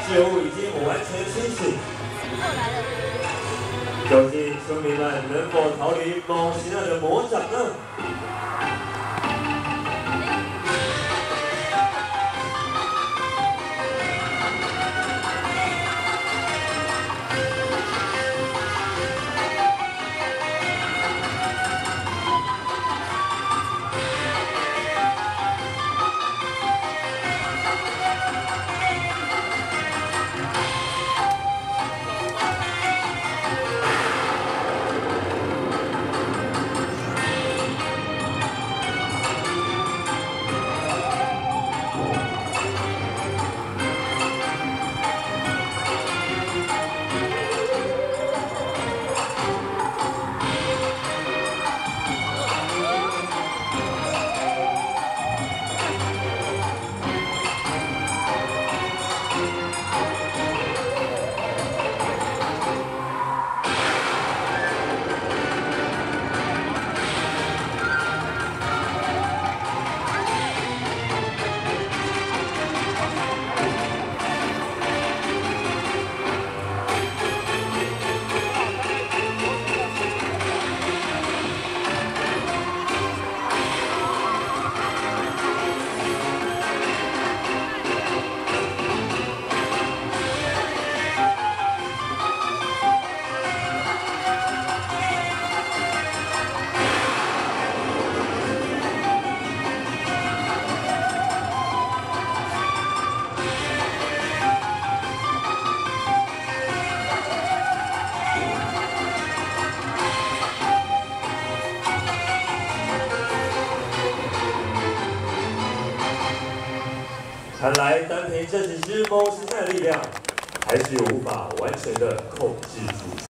事物已经完全清醒。究竟村民们能否逃离某邪恶的魔掌呢？ 看来单凭这几只猫形态的力量，还是无法完全的控制住。